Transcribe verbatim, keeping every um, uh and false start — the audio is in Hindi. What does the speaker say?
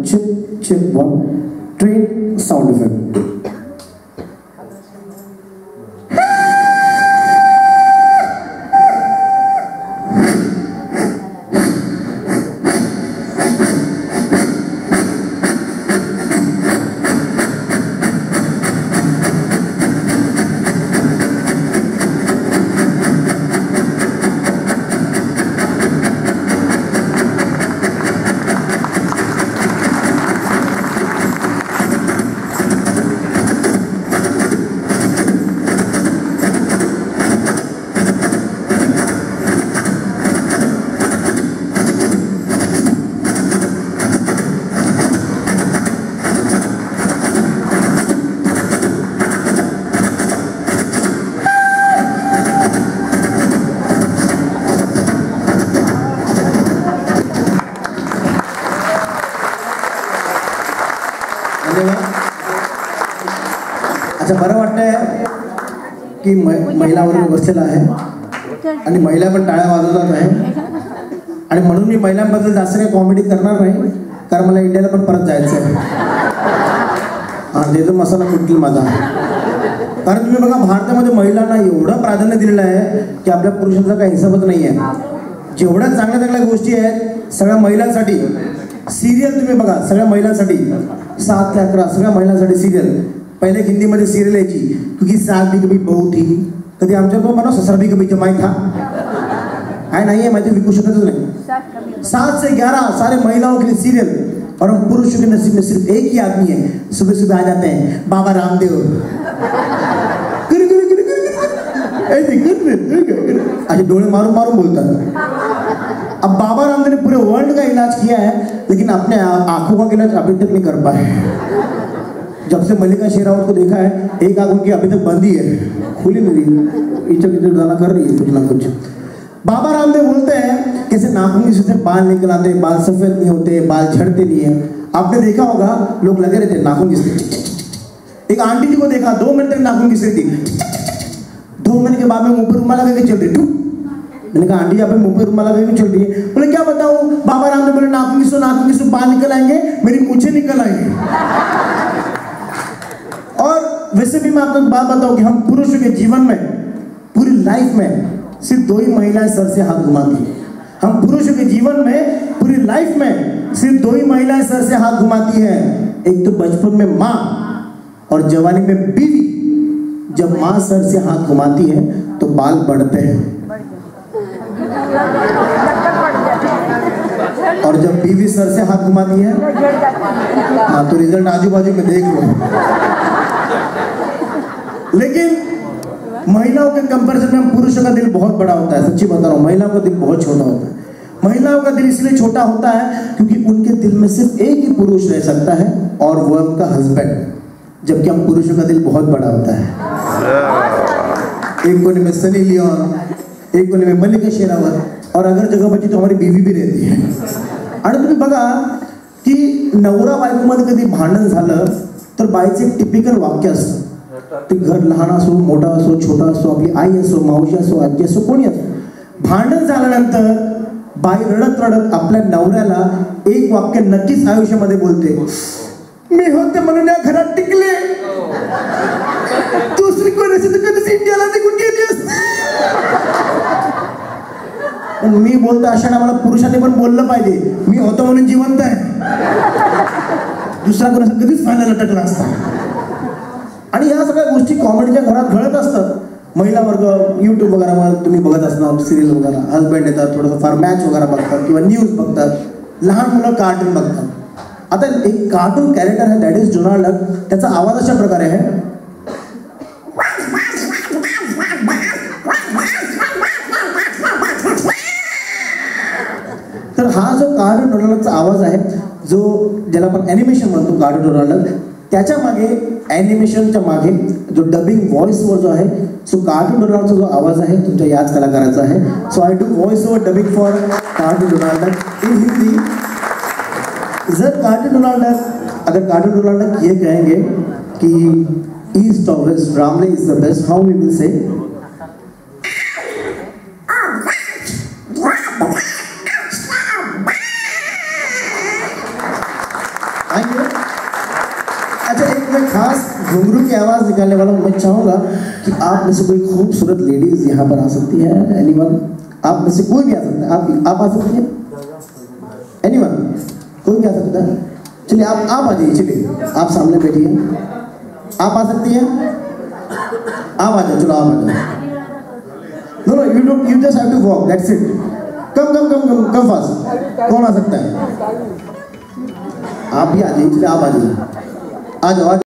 check check one train sound effect. अच्छा बरं वाटतंय की महिलावर बसलेला आहे आणि महिला पण टाळ्या वाजवतात आहे आणि म्हणून मी महिलांबद्दल जास्त काही कॉमेडी करणार नाही कारण मला इंडियाला पण परत जायचं आहे. हा ते मसाला कुठली माझा कारण तुम्ही बघा भारतामध्ये महिलांना एवढं प्राधान्य दिलेलं आहे की आपल्या पुरुषांचा काही हिसाबच नाही आहे. जेवढ्या चांगल्या चांगल्या गोष्टी आहेत सगळ्या महिलांसाठी. सिरियल तुम्ही बघा सगळ्या महिलांसाठी सात ते अकरा सगळ्या महिलांसाठी सिरियल. पहिले हिंदीमध्ये सिरियल यायची क्योंकि सास भी कभी बहू थी. कधी आमच्या तो म्हणा ससरा भी कभी जमाई था है नहीं है माहिती विकू शकतच नहीं. सात से ग्यारह सारे महिलाओं के लिए सीरियल और हम पुरुषों के नसीब में सिर्फ एक ही आदमी है. सुबह सुबह आ जाते हैं बाबा रामदेव ऐसे डोले मारून मारून बोलतात. अब बाबा रामदेव ने पूरे वर्ल्ड का इलाज किया है लेकिन अपने आंखों का इलाज अभी तक नहीं कर पाए. जब से मल्लिका शेरावत को देखा है एक आंख उनकी अभी तक बंद ही है, खुली नहीं, इचक इचक गाना कर रही है कुछ ना कुछ. बाबा रामदेव बोलते हैं कैसे नाखून से बाल निकल आते, बाल सफेद नहीं होते, बाल झड़ते नहीं है. आपने देखा होगा लोग लगे रहते नाखून घिसते. एक आंटी जी को देखा दो मिनट तक नाखून घिस रही थी. दो मिनट के बाद में मुंह पर रुमाल लगा के चल रही. मैंने कहा आंटी जी आप मुंह पर रुमाल लगा के चल रही है. बोले क्या बताऊं बाबा रामदेव बोले नाखून घिसो नाखून घिसो बाल निकल आएंगे, मेरी मूंछें निकल आएंगी. और वैसे भी मैं आपको बात बताऊं कि हम पुरुषों के जीवन में पूरी लाइफ में सिर्फ दो ही महिलाएं सर से हाथ घुमाती हैं. हम पुरुषों के जीवन में पूरी लाइफ में सिर्फ दो ही महिलाएं सर से हाथ घुमाती हैं. एक तो बचपन में माँ और जवानी में बीवी. जब माँ सर से हाथ घुमाती है तो बाल बढ़ते हैं और जब बीवी सर से हाथ घुमाती है हाँ तो रिजल्ट आजू बाजू में देख लो. लेकिन महिलाओं के कंपैरिजन में पुरुषों का दिल बहुत बड़ा होता है. सच्ची बता रहा हूँ महिलाओं का दिल बहुत छोटा होता है. महिलाओं का दिल इसलिए छोटा होता है क्योंकि उनके दिल में सिर्फ एक ही पुरुष रह सकता है और वो है उनका हस्बैंड. जबकि हम पुरुषों का दिल बहुत बड़ा होता है. एक कोने में सनी लियोन, एक कोने में मल्लिका शेरावत और अगर जगह बची तो हमारी बीवी भी रहती है. आणि तुम्ही बघा की नवरा बायकोमध्ये कधी भांडण झालं तर बाईचं एक टिपिकल वाक्य असतं. ते घर लहान असो मोठा असो छोटा असो आपली आई असो मावशी असो आजी असो कोणी असो भांडण झाल्यानंतर बाई रडत रडत आपल्या नवऱ्याला एक वाक्य नक्कीच आयुष्यामध्ये बोलते. मी होते म्हणून या घरात टिकले, दुसरी कोणी असेल तर कधीच इंडियाला निघून गेली असते. मी बोलतो अशा मला पुरुषांनी पण बोललं पाहिजे मी होतो म्हणून जिवंत आहे. दुसरा कोणी कधीच फायदा लटकला असता. आणि या सगळ्या गोष्टी कॉमेडीच्या घरात घडत असतात. महिला वर्ग यूट्यूब वगैरे तुम्ही बघत असणार सिरियल वगैरे. हजबंड येतात थोडंसं फार मॅच वगैरे बघतात किंवा न्यूज बघतात. लहान मुलं कार्टून बघतात. आता एक कार्टून कॅरेक्टर आहे दॅट इज डोनाल्ड डक. त्याचा आवाज अशा प्रकारे आहे. तर हा जो कार्टून डोनाल्डचा आवाज आहे जो ज्याला आपण ॲनिमेशन म्हणतो कार्टून डोनाल्ड त्याच्या मागे ॲनिमेशनच्या मागे जो डबिंग व्हॉइस ओव्हर जो आहे सो कार्टून डोनाल्डचा जो आवाज आहे तुमच्या याच कलाकाराचा आहे. So I do voice over dubbing for cartoon Donald in Hindi. जर कार्टून डोनाल्ड अगर कार्टून डोनाल्ड ये कहेंगे कि ईस्ट और वेस्ट रामले is the best how we will say आएंगे। अच्छा, एक मैं खास घुंघरू की आवाज निकालने वाला हूँ। मैं चाहूंगा कि आप में से कोई खूबसूरत लेडीज यहाँ पर आ सकती है। एनीवन, आप में से कोई भी आ सकता है। आप आप आ सकती है? एनीवन, कोई भी आ सकता है। चलिए आप आप आ जाइए, चलिए आप सामने बैठिए। आप आ सकती हैं? आप आ जाओ, चलो आप आ जाओ। No no, you don't, you just have to walk, that's it. Come come come come come fast. कौन आ सकता है? आप भी आ जाइए, चलिए आप आ जाइए, आ जाओ।